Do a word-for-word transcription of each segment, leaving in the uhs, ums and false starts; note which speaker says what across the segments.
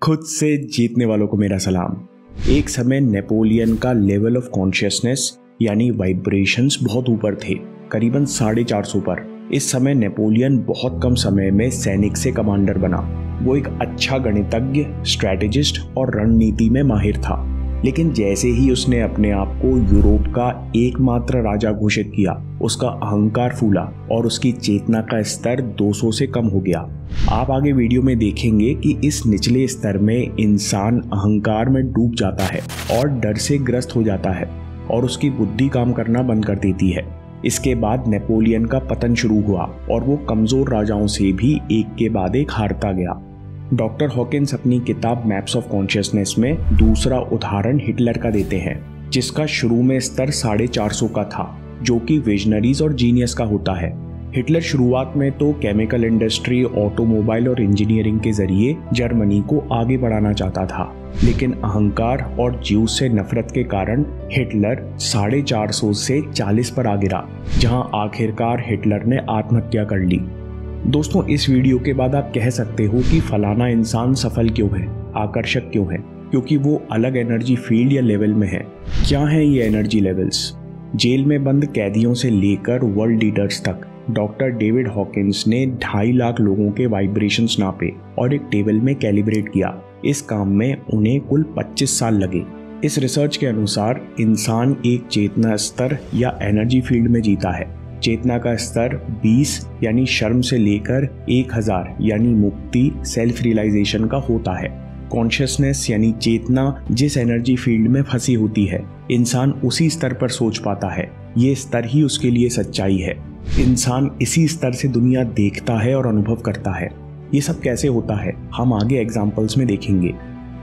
Speaker 1: खुद से जीतने वालों को मेरा सलाम। एक समय नेपोलियन का लेवल ऑफ कॉन्शियसनेस यानी वाइब्रेशंस बहुत ऊपर थे, करीबन साढ़े चार सौ पर। इस समय नेपोलियन बहुत कम समय में सैनिक से कमांडर बना। वो एक अच्छा गणितज्ञ, स्ट्रैटेजिस्ट और रणनीति में माहिर था। लेकिन जैसे ही उसने अपने आप को यूरोप का एकमात्र राजा घोषित किया, उसका अहंकार फूला और उसकी चेतना का स्तर दो सौ से कम हो गया। आप आगे वीडियो में देखेंगे कि इस निचले स्तर में इंसान अहंकार में डूब जाता है और डर से ग्रस्त हो जाता है और उसकी बुद्धि काम करना बंद कर देती है। इसके बाद नेपोलियन का पतन शुरू हुआ और वो कमजोर राजाओं से भी एक के बाद एक हारता गया। डॉक्टर हॉकिंस अपनी किताब मैप्स ऑफ कॉन्शियसनेस में दूसरा उदाहरण हिटलर का देते हैं, जिसका शुरू में स्तर साढ़े चार सौ का था, जो कि विजनरीज और जीनियस का होता है। हिटलर शुरुआत में तो केमिकल इंडस्ट्री, ऑटोमोबाइल और इंजीनियरिंग के जरिए जर्मनी को आगे बढ़ाना चाहता था, लेकिन अहंकार और ज्यूज से नफरत के कारण हिटलर साढ़े चार सौ से चालीस पर आ गिरा, जहां आखिरकार हिटलर ने आत्महत्या कर ली। दोस्तों, इस वीडियो के बाद आप कह सकते हो कि फलाना इंसान सफल क्यों है, आकर्षक क्यों है, क्योंकि वो अलग एनर्जी फील्ड या लेवल में है। क्या है ये एनर्जी लेवल्स? जेल में बंद कैदियों से लेकर वर्ल्ड लीडर्स तक डॉक्टर डेविड हॉकिंस ने ढाई लाख लोगों के वाइब्रेशंस नापे और एक टेबल में कैलिब्रेट किया। इस काम में उन्हें कुल पच्चीस साल लगे। इस रिसर्च के अनुसार इंसान एक चेतना स्तर या एनर्जी फील्ड में जीता है। चेतना का स्तर बीस यानी शर्म से लेकर एक हज़ार यानी मुक्ति, सेल्फ रियलाइजेशन का होता है। कॉन्शियसनेस यानी चेतना जिस एनर्जी फील्ड में फंसी होती है, इंसान उसी स्तर पर सोच पाता है। ये स्तर ही उसके लिए सच्चाई है। इंसान इसी स्तर से दुनिया देखता है और अनुभव करता है। ये सब कैसे होता है, हम आगे एग्जाम्पल्स में देखेंगे।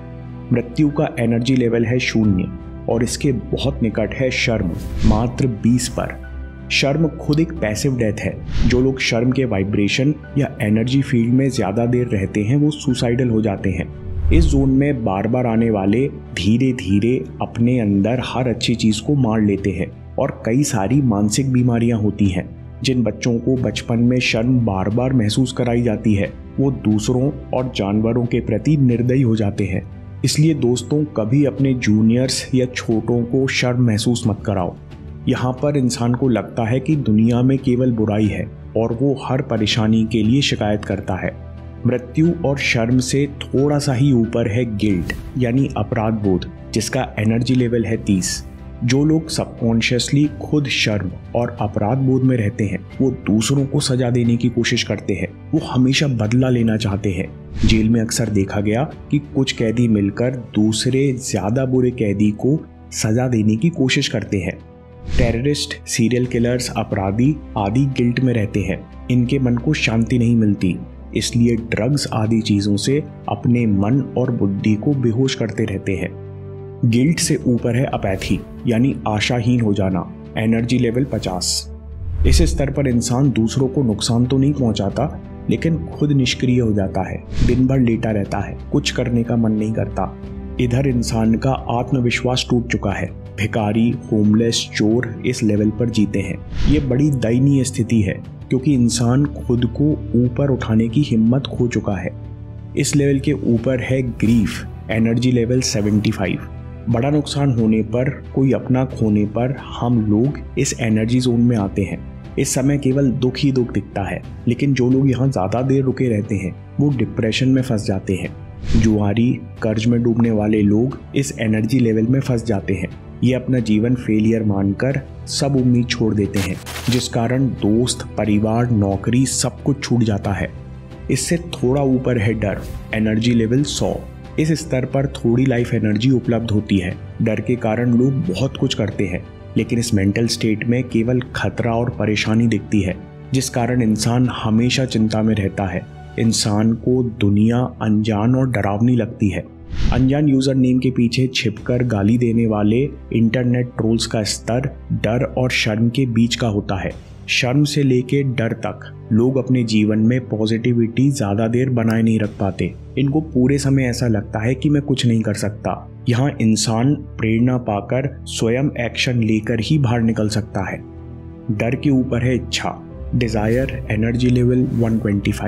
Speaker 1: मृत्यु का एनर्जी लेवल है शून्य और इसके बहुत निकट है शर्म, मात्र बीस पर। शर्म खुद एक पैसिव डेथ है। जो लोग शर्म के वाइब्रेशन या एनर्जी फील्ड में ज्यादा देर रहते हैं, वो सुसाइडल हो जाते हैं। इस जोन में बार बार आने वाले धीरे धीरे अपने अंदर हर अच्छी चीज को मार लेते हैं और कई सारी मानसिक बीमारियां होती हैं। जिन बच्चों को बचपन में शर्म बार बार महसूस कराई जाती है, वो दूसरों और जानवरों के प्रति निर्दयी हो जाते हैं। इसलिए दोस्तों, कभी अपने जूनियर्स या छोटों को शर्म महसूस मत कराओ। यहाँ पर इंसान को लगता है कि दुनिया में केवल बुराई है और वो हर परेशानी के लिए शिकायत करता है। मृत्यु और शर्म से थोड़ा सा ही ऊपर है गिल्ट यानी अपराध बोध, जिसका एनर्जी लेवल है तीस। जो लोग सबकॉन्शियसली खुद शर्म और अपराध बोध में रहते हैं, वो दूसरों को सजा देने की कोशिश करते हैं। वो हमेशा बदला लेना चाहते हैं। जेल में अक्सर देखा गया कि कुछ कैदी मिलकर दूसरे ज्यादा बुरे कैदी को सजा देने की कोशिश करते हैं। टेररिस्ट, सीरियल किलर्स, अपराधी आदि गिल्ट में रहते हैं। इनके मन को शांति नहीं मिलती, इसलिए ड्रग्स आदि चीजों से अपने मन और बुद्धि को बेहोश करते रहते हैं। गिल्ट से ऊपर है अपैथी यानी आशाहीन हो जाना, एनर्जी लेवल पचास। इस स्तर पर इंसान दूसरों को नुकसान तो नहीं पहुंचाता, लेकिन खुद निष्क्रिय हो जाता है। दिन भर लेटा रहता है, कुछ करने का मन नहीं करता। इधर इंसान का आत्मविश्वास टूट चुका है। भिखारी, होमलेस, चोर इस लेवल पर जीते हैं। ये बड़ी दयनीय स्थिति है, क्योंकि इंसान खुद को ऊपर उठाने की हिम्मत खो चुका है। इस लेवल के ऊपर है ग्रीफ, एनर्जी लेवल पचहत्तर। बड़ा नुकसान होने पर, कोई अपना खोने पर हम लोग इस एनर्जी जोन में आते हैं। इस समय केवल दुख ही दुख दिखता है, लेकिन जो लोग यहाँ ज्यादा देर रुके रहते हैं, वो डिप्रेशन में फंस जाते हैं। जुआरी, कर्ज में डूबने वाले लोग इस एनर्जी लेवल में फंस जाते हैं। ये अपना जीवन फेलियर मानकर सब उम्मीद छोड़ देते हैं, जिस कारण दोस्त, परिवार, नौकरी सब कुछ छूट जाता है। इससे थोड़ा ऊपर है डर, एनर्जी लेवल सौ। इस स्तर पर थोड़ी लाइफ एनर्जी उपलब्ध होती है। डर के कारण लोग बहुत कुछ करते हैं, लेकिन इस मेंटल स्टेट में केवल खतरा और परेशानी दिखती है, जिस कारण इंसान हमेशा चिंता में रहता है। इंसान को दुनिया अनजान और डरावनी लगती है। अनजान यूजर नेम के पीछे छिपकर गाली देने वाले इंटरनेट ट्रोल्स का स्तर डर और शर्म के बीच का होता है। शर्म से लेके डर तक लोग अपने जीवन में पॉजिटिविटी ज्यादा देर बनाए नहीं रख पाते। इनको पूरे समय ऐसा लगता है कि मैं कुछ नहीं कर सकता। यहाँ इंसान प्रेरणा पाकर स्वयं एक्शन लेकर ही बाहर निकल सकता है। डर के ऊपर है इच्छा, डिजायर, एनर्जी लेवल एक सौ पच्चीस।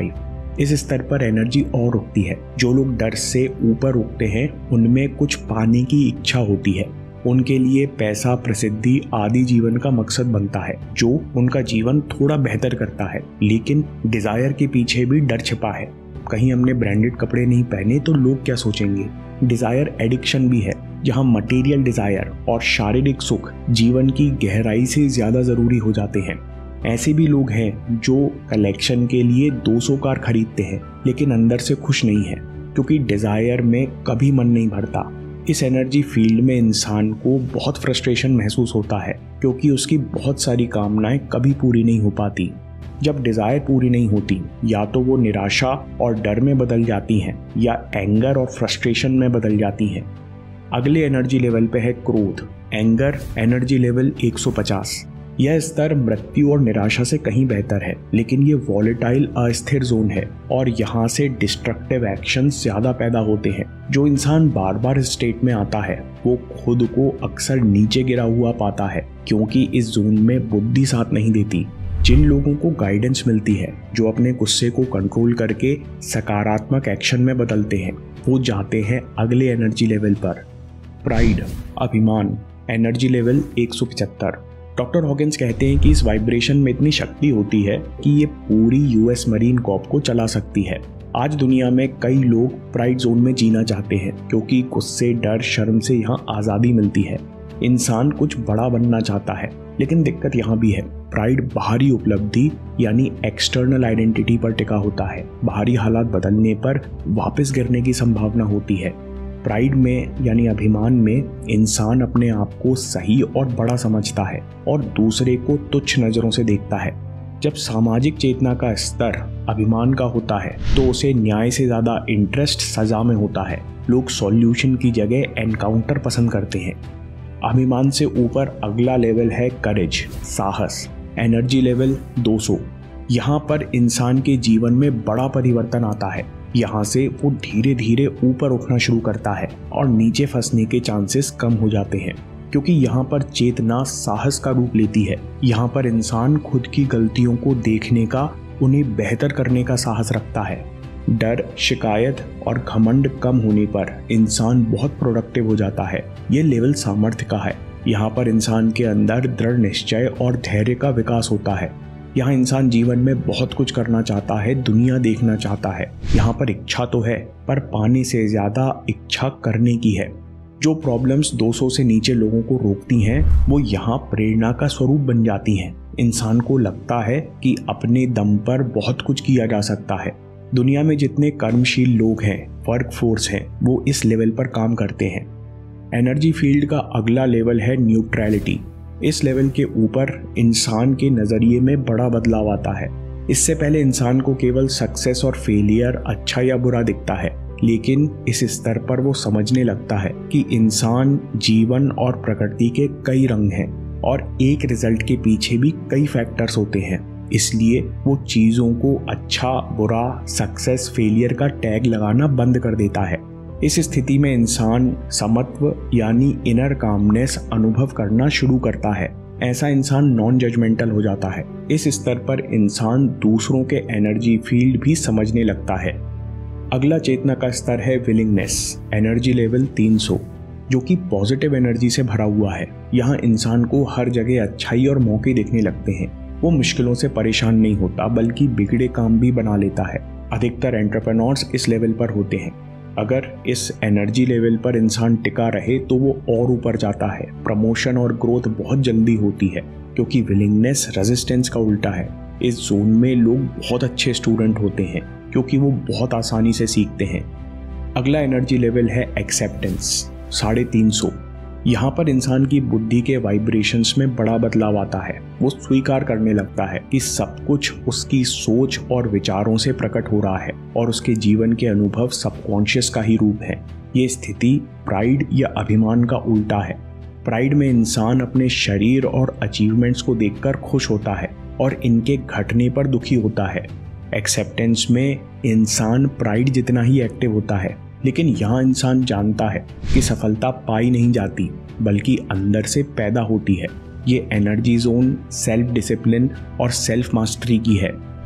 Speaker 1: इस स्तर पर एनर्जी और उठती है। जो लोग डर से ऊपर उठते हैं उनमें कुछ पाने की इच्छा होती है। उनके लिए पैसा, प्रसिद्धि आदि जीवन का मकसद बनता है, जो उनका जीवन थोड़ा बेहतर करता है। लेकिन डिजायर के पीछे भी डर छिपा है। कहीं हमने ब्रांडेड कपड़े नहीं पहने तो लोग क्या सोचेंगे। डिजायर एडिक्शन भी है, जहां मटेरियल डिजायर और शारीरिक सुख जीवन की गहराई से ज्यादा जरूरी हो जाते हैं। ऐसे भी लोग हैं जो कलेक्शन के लिए दो सौ कार खरीदते हैं लेकिन अंदर से खुश नहीं है, क्योंकि डिजायर में कभी मन नहीं भरता। इस एनर्जी फील्ड में इंसान को बहुत फ्रस्ट्रेशन महसूस होता है, क्योंकि उसकी बहुत सारी कामनाएं कभी पूरी नहीं हो पाती। जब डिजायर पूरी नहीं होती, या तो वो निराशा और डर में बदल जाती हैं या एंगर और फ्रस्ट्रेशन में बदल जाती हैं। अगले एनर्जी लेवल पे है क्रोध। एंगर एनर्जी लेवल एक सौ पचास। यह स्तर मृत्यु और निराशा से कहीं बेहतर है, लेकिन ये वॉलेटाइल अस्थिर जोन है और यहाँ से डिस्ट्रक्टिव एक्शन ज्यादा पैदा होते हैं। जो इंसान बार बार इस स्टेट में आता है वो खुद को अक्सर नीचे गिरा हुआ पाता है, क्योंकि इस जोन में बुद्धि साथ नहीं देती। जिन लोगों को गाइडेंस मिलती है, जो अपने गुस्से को कंट्रोल करके सकारात्मक एक्शन में बदलते हैं, वो जाते हैं अगले एनर्जी लेवल पर। प्राइड, अभिमान, एनर्जी लेवल एक सौ पचहत्तर। डॉक्टर हॉकिंस कहते हैं कि इस वाइब्रेशन में इतनी शक्ति होती है कि ये पूरी यूएस मरीन कॉर्प को चला सकती है। आज दुनिया में कई लोग प्राइड जोन में जीना चाहते हैं, क्योंकि गुस्से, डर, शर्म से यहाँ आज़ादी मिलती है। इंसान कुछ बड़ा बनना चाहता है, लेकिन दिक्कत यहाँ भी है। प्राइड बाहरी उपलब्धि यानी एक्सटर्नल आइडेंटिटी पर टिका होता है। बाहरी हालात बदलने पर वापस गिरने की संभावना होती है। प्राइड में यानी अभिमान में इंसान अपने आप को सही और बड़ा समझता है और दूसरे को तुच्छ नजरों से देखता है। जब सामाजिक चेतना का स्तर अभिमान का होता है तो उसे न्याय से ज्यादा इंटरेस्ट सजा में होता है। लोग सॉल्यूशन की जगह एनकाउंटर पसंद करते हैं। अभिमान से ऊपर अगला लेवल है करेज, साहस। एनर्जी लेवल दो सौ। यहाँ पर इंसान के जीवन में बड़ा परिवर्तन आता है। यहाँ से वो धीरे धीरे ऊपर उठना शुरू करता है और नीचे फंसने के चांसेस कम हो जाते हैं, क्योंकि यहाँ पर चेतना साहस का रूप लेती है। यहाँ पर इंसान खुद की गलतियों को देखने का, उन्हें बेहतर करने का साहस रखता है। डर, शिकायत और घमंड कम होने पर इंसान बहुत प्रोडक्टिव हो जाता है। ये लेवल सामर्थ्य का है। यहाँ पर इंसान के अंदर दृढ़ निश्चय और धैर्य का विकास होता है। यहाँ इंसान जीवन में बहुत कुछ करना चाहता है, दुनिया देखना चाहता है। यहाँ पर इच्छा तो है, पर पाने से ज्यादा इच्छा करने की है। जो प्रॉब्लम्स दो सौ से नीचे लोगों को रोकती हैं, वो यहाँ प्रेरणा का स्वरूप बन जाती हैं। इंसान को लगता है कि अपने दम पर बहुत कुछ किया जा सकता है। दुनिया में जितने कर्मशील लोग हैं, वर्क फोर्स हैं, वो इस लेवल पर काम करते हैं। एनर्जी फील्ड का अगला लेवल है न्यूट्रलिटी। इस लेवल के ऊपर इंसान के नजरिए में बड़ा बदलाव आता है। इससे पहले इंसान को केवल सक्सेस और फेलियर अच्छा या बुरा दिखता है, लेकिन इस स्तर पर वो समझने लगता है कि इंसान, जीवन और प्रकृति के कई रंग हैं और एक रिजल्ट के पीछे भी कई फैक्टर्स होते हैं। इसलिए वो चीजों को अच्छा, बुरा, सक्सेस, फेलियर का टैग लगाना बंद कर देता है। इस स्थिति में इंसान समत्व यानी इनर कामनेस अनुभव करना शुरू करता है। ऐसा इंसान नॉन जजमेंटल हो जाता है। इस स्तर पर इंसान दूसरों के एनर्जी फील्ड भी समझने लगता है। अगला चेतना का स्तर है विलिंगनेस, एनर्जी लेवल तीन सौ, जो कि पॉजिटिव एनर्जी से भरा हुआ है। यहाँ इंसान को हर जगह अच्छाई और मौके दिखने लगते हैं। वो मुश्किलों से परेशान नहीं होता, बल्कि बिगड़े काम भी बना लेता है। अधिकतर एंटरप्रेन्योर्स इस लेवल पर होते हैं। अगर इस एनर्जी लेवल पर इंसान टिका रहे तो वो और ऊपर जाता है। प्रमोशन और ग्रोथ बहुत जल्दी होती है, क्योंकि विलिंगनेस रेजिस्टेंस का उल्टा है। इस जोन में लोग बहुत अच्छे स्टूडेंट होते हैं, क्योंकि वो बहुत आसानी से सीखते हैं। अगला एनर्जी लेवल है एक्सेप्टेंस, साढ़े तीन सौ। यहाँ पर इंसान की बुद्धि के वाइब्रेशंस में बड़ा बदलाव आता है। वो स्वीकार करने लगता है कि सब कुछ उसकी सोच और विचारों से प्रकट हो रहा है और उसके जीवन के अनुभव सबकॉन्शियस का ही रूप है। ये स्थिति प्राइड या अभिमान का उल्टा है। प्राइड में इंसान अपने शरीर और अचीवमेंट्स को देखकर खुश होता है और इनके घटने पर दुखी होता है। एक्सेप्टेंस में इंसान प्राइड जितना ही एक्टिव होता है, लेकिन यहाँ इंसान जानता है कि सफलता पाई नहीं जाती, बल्कि अंदर से पैदा होती है। ये एनर्जी जोन सेल्फ डिसिप्लिन और सेल्फ मास्टरी की है।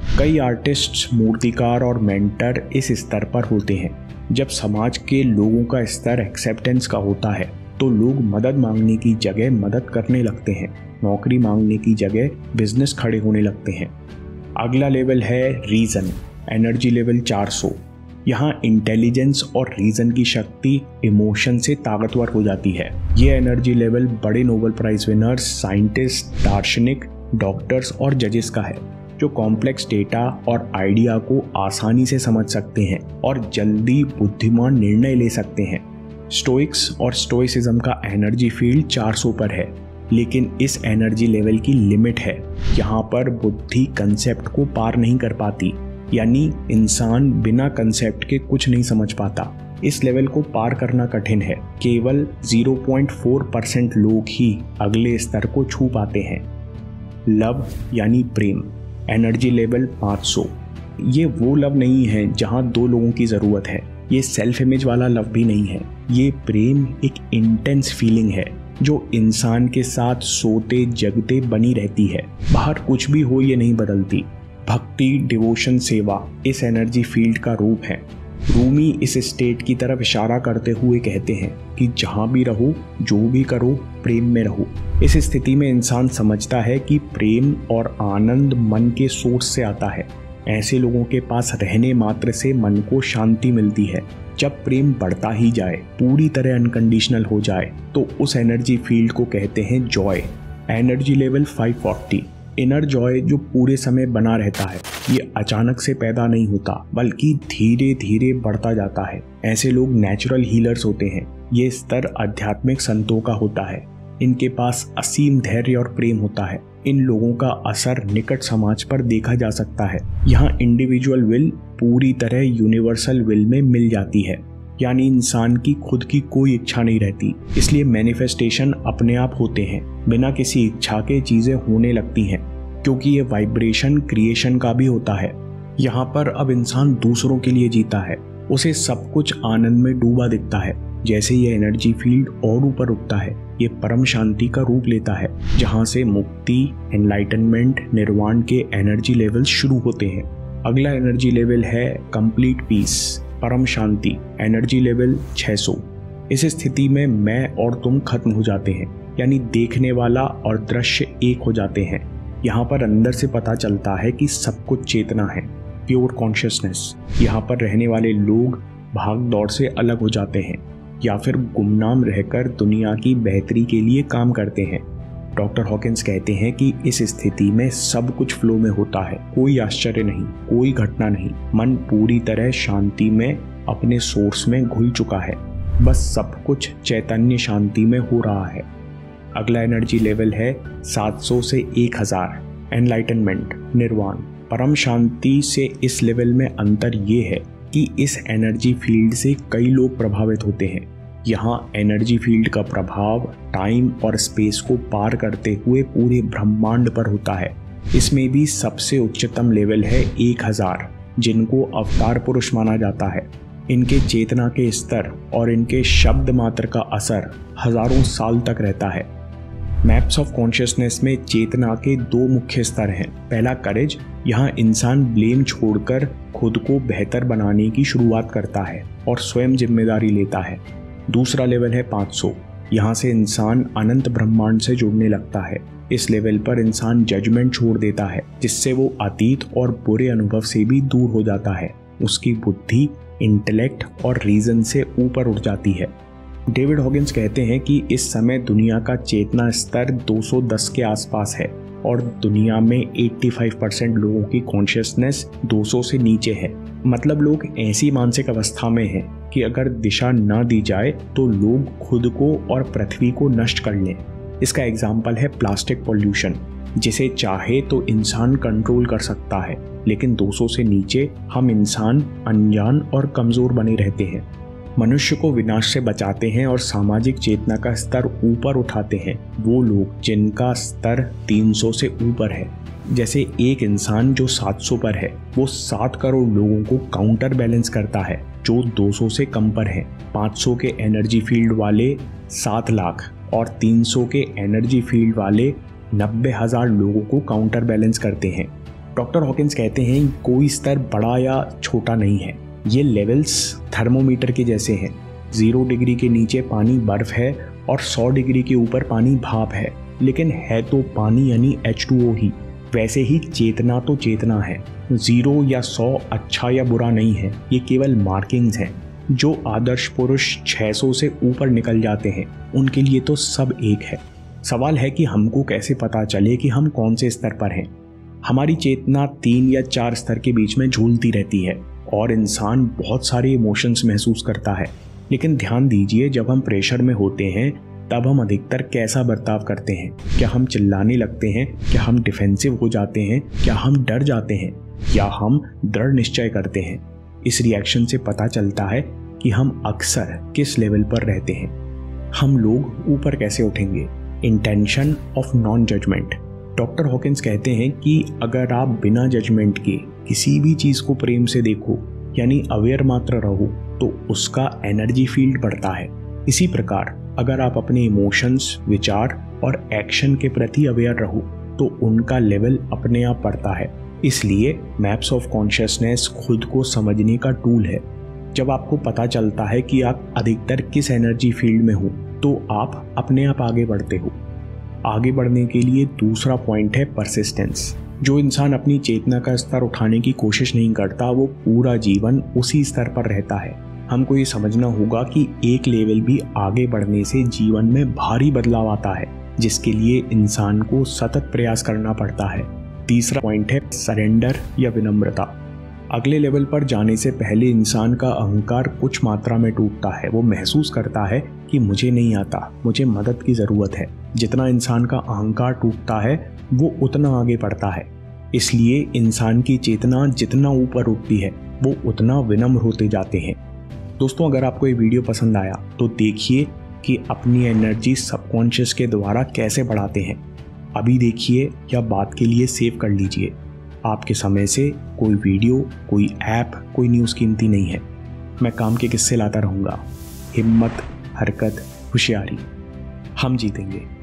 Speaker 1: कई आर्टिस्ट, मूर्तिकार और मेंटर इस स्तर पर होते हैं। जब समाज के लोगों का स्तर एक्सेप्टेंस का होता है तो लोग मदद मांगने की जगह मदद करने लगते हैं, नौकरी मांगने की जगह बिजनेस खड़े होने लगते हैं। अगला लेवल है रीजन, एनर्जी लेवल चार सौ। यहाँ इंटेलिजेंस और रीजन की शक्ति इमोशन से ताकतवर हो जाती है। ये एनर्जी लेवल बड़े नोबेल प्राइज विनर्स, साइंटिस्ट, दार्शनिक, डॉक्टर्स और जजेस का है, जो कॉम्प्लेक्स डेटा और आइडिया को आसानी से समझ सकते हैं और जल्दी बुद्धिमान निर्णय ले सकते हैं। स्टोइक्स और स्टोइसिज्म का एनर्जी फील्ड चार सौ पर है, लेकिन इस एनर्जी लेवल की लिमिट है। यहाँ पर बुद्धि कंसेप्ट को पार नहीं कर पाती, यानी इंसान बिना कंसेप्ट के कुछ नहीं समझ पाता। इस लेवल को पार करना कठिन है। केवल ज़ीरो पॉइंट फोर परसेंट लोग ही अगले स्तर को छू पाते हैं। लव यानी प्रेम, एनर्जी लेवल पाँच सौ। ये वो लव नहीं है जहाँ दो लोगों की ज़रूरत है। ये सेल्फ इमेज वाला लव भी नहीं है। ये प्रेम एक इंटेंस फीलिंग है जो इंसान के साथ सोते जगते बनी रहती है। बाहर कुछ भी हो ये नहीं बदलती। भक्ति, डिवोशन, सेवा इस एनर्जी फील्ड का रूप है। रूमी इस स्टेट की तरफ इशारा करते हुए कहते हैं कि जहाँ भी रहो, जो भी करो, प्रेम में रहो। इस स्थिति में इंसान समझता है कि प्रेम और आनंद मन के सोर्स से आता है। ऐसे लोगों के पास रहने मात्र से मन को शांति मिलती है। जब प्रेम बढ़ता ही जाए, पूरी तरह अनकंडीशनल हो जाए, तो उस एनर्जी फील्ड को कहते हैं जॉय, एनर्जी लेवल पाँच सौ चालीस। इनर जॉय जो पूरे समय बना रहता है, ये अचानक से पैदा नहीं होता, बल्कि धीरे धीरे बढ़ता जाता है। ऐसे लोग नेचुरल हीलर्स होते हैं। ये स्तर आध्यात्मिक संतों का होता है। इनके पास असीम धैर्य और प्रेम होता है। इन लोगों का असर निकट समाज पर देखा जा सकता है। यहाँ इंडिविजुअल विल पूरी तरह यूनिवर्सल विल में मिल जाती है, यानी इंसान की खुद की कोई इच्छा नहीं रहती। इसलिए मैनिफेस्टेशन अपने आप होते हैं, बिना किसी इच्छा के चीजें होने लगती हैं, क्योंकि ये वाइब्रेशन क्रिएशन का भी होता है। यहाँ पर अब इंसान दूसरों के लिए जीता है। उसे सब कुछ आनंद में डूबा दिखता है। जैसे ये एनर्जी फील्ड और ऊपर उठता है, ये परम शांति का रूप लेता है, जहाँ से मुक्ति, एनलाइटनमेंट, निर्वाण के एनर्जी लेवल शुरू होते हैं। अगला एनर्जी लेवल है कंप्लीट पीस, परम शांति, एनर्जी लेवल छह सौ। इस स्थिति में मैं और तुम खत्म हो जाते हैं, यानी देखने वाला और दृश्य एक हो जाते हैं। यहाँ पर अंदर से पता चलता है कि सब कुछ चेतना है, प्योर कॉन्शियसनेस। यहाँ पर रहने वाले लोग भाग दौड़ से अलग हो जाते हैं या फिर गुमनाम रहकर दुनिया की बेहतरी के लिए काम करते हैं। डॉक्टर हॉकिंस कहते हैं कि इस स्थिति में सब कुछ फ्लो में होता है, कोई आश्चर्य नहीं, कोई घटना नहीं। मन पूरी तरह शांति में अपने सोर्स में घुल चुका है, बस सब कुछ चैतन्य शांति में हो रहा है। अगला एनर्जी लेवल है सात सौ से एक हज़ार, एनलाइटनमेंट, निर्वाण। परम शांति से इस लेवल में अंतर ये है कि इस एनर्जी फील्ड से कई लोग प्रभावित होते हैं। यहाँ एनर्जी फील्ड का प्रभाव टाइम और स्पेस को पार करते हुए पूरे ब्रह्मांड पर होता है। इसमें भी सबसे उच्चतम लेवल है एक हज़ार, जिनको अवतार पुरुष माना जाता है। इनके चेतना के स्तर और इनके शब्द मात्र का असर हजारों साल तक रहता है। मैप्स ऑफ कॉन्शियसनेस में चेतना के दो मुख्य स्तर हैं। पहला करेज, यहाँ इंसान ब्लेम छोड़कर खुद को बेहतर बनाने की शुरुआत करता है और स्वयं जिम्मेदारी लेता है। दूसरा लेवल है पाँच सौ। यहाँ से इंसान अनंत ब्रह्मांड से जुड़ने लगता है। इस लेवल पर इंसान जजमेंट छोड़ देता है, जिससे वो अतीत और बुरे अनुभव से भी दूर हो जाता है। उसकी बुद्धि इंटेलेक्ट और रीजन से ऊपर उठ जाती है। डेविड हॉकिंस कहते हैं कि इस समय दुनिया का चेतना स्तर दो सौ दस के आसपास है और दुनिया में पचासी परसेंट लोगों की कॉन्शियसनेस दो सौ से नीचे है। मतलब लोग ऐसी मानसिक अवस्था में हैं कि अगर दिशा न दी जाए तो लोग खुद को और पृथ्वी को नष्ट कर लें। इसका एग्जाम्पल है प्लास्टिक पॉल्यूशन, जिसे चाहे तो इंसान कंट्रोल कर सकता है, लेकिन दो सौ से नीचे हम इंसान अनजान और कमजोर बने रहते हैं। मनुष्य को विनाश से बचाते हैं और सामाजिक चेतना का स्तर ऊपर उठाते हैं वो लोग जिनका स्तर तीन सौ से ऊपर है। जैसे एक इंसान जो सात सौ पर है, वो सात करोड़ लोगों को काउंटर बैलेंस करता है जो दो सौ से कम पर है। पाँच सौ के एनर्जी फील्ड वाले सात लाख और तीन सौ के एनर्जी फील्ड वाले नब्बे हजार लोगों को काउंटर बैलेंस करते हैं। डॉक्टर हॉकिंस कहते हैं कोई स्तर बड़ा या छोटा नहीं है, ये लेवल्स थर्मोमीटर के जैसे हैं। जीरो डिग्री के नीचे पानी बर्फ है और सौ डिग्री के ऊपर पानी भाप है, लेकिन है तो पानी यानी एच टू ओ ही। वैसे ही चेतना तो चेतना है, जीरो या सौ अच्छा या बुरा नहीं है, ये केवल मार्किंग्स हैं। जो आदर्श पुरुष छह सौ से ऊपर निकल जाते हैं उनके लिए तो सब एक है। सवाल है कि हमको कैसे पता चले कि हम कौन से स्तर पर हैं। हमारी चेतना तीन या चार स्तर के बीच में झूलती रहती है और इंसान बहुत सारे इमोशंस महसूस करता है। लेकिन ध्यान दीजिए, जब हम प्रेशर में होते हैं तब हम अधिकतर कैसा बर्ताव करते हैं? क्या हम चिल्लाने लगते हैं? क्या हम डिफेंसिव हो जाते हैं? क्या हम डर जाते हैं? या हम दृढ़ निश्चय करते हैं? इस रिएक्शन से पता चलता है कि हम अक्सर किस लेवल पर रहते हैं। हम लोग ऊपर कैसे उठेंगे? Intention of non judgment. Doctor Hawkins कहते हैं कि अगर आप बिना जजमेंट के किसी भी चीज को प्रेम से देखो, यानी अवेयर मात्र रहो, तो उसका एनर्जी फील्ड बढ़ता है। इसी प्रकार अगर आप अपने इमोशंस, विचार और एक्शन के प्रति अवेयर रहो तो उनका लेवल अपने आप बढ़ता है। इसलिए मैप्स ऑफ कॉन्शियसनेस खुद को समझने का टूल है। जब आपको पता चलता है कि आप अधिकतर किस एनर्जी फील्ड में हो तो आप अपने आप आगे बढ़ते हो। आगे बढ़ने के लिए दूसरा पॉइंट है परसिस्टेंस। जो इंसान अपनी चेतना का स्तर उठाने की कोशिश नहीं करता वो पूरा जीवन उसी स्तर पर रहता है। हमको ये समझना होगा कि एक लेवल भी आगे बढ़ने से जीवन में भारी बदलाव आता है, जिसके लिए इंसान को सतत प्रयास करना पड़ता है। तीसरा पॉइंट है सरेंडर या विनम्रता। अगले लेवल पर जाने से पहले इंसान का अहंकार कुछ मात्रा में टूटता है। वो महसूस करता है कि मुझे नहीं आता, मुझे मदद की ज़रूरत है। जितना इंसान का अहंकार टूटता है वो उतना आगे बढ़ता है। इसलिए इंसान की चेतना जितना ऊपर उठती है वो उतना विनम्र होते जाते हैं। दोस्तों, अगर आपको ये वीडियो पसंद आया तो देखिए कि अपनी एनर्जी सबकॉन्शियस के द्वारा कैसे बढ़ाते हैं। अभी देखिए या बात के लिए सेव कर लीजिए। आपके समय से कोई वीडियो, कोई ऐप, कोई न्यूज़ कीमती नहीं है। मैं काम के किस्से लाता रहूँगा। हिम्मत, हरकत, होशियारी, हम जीतेंगे।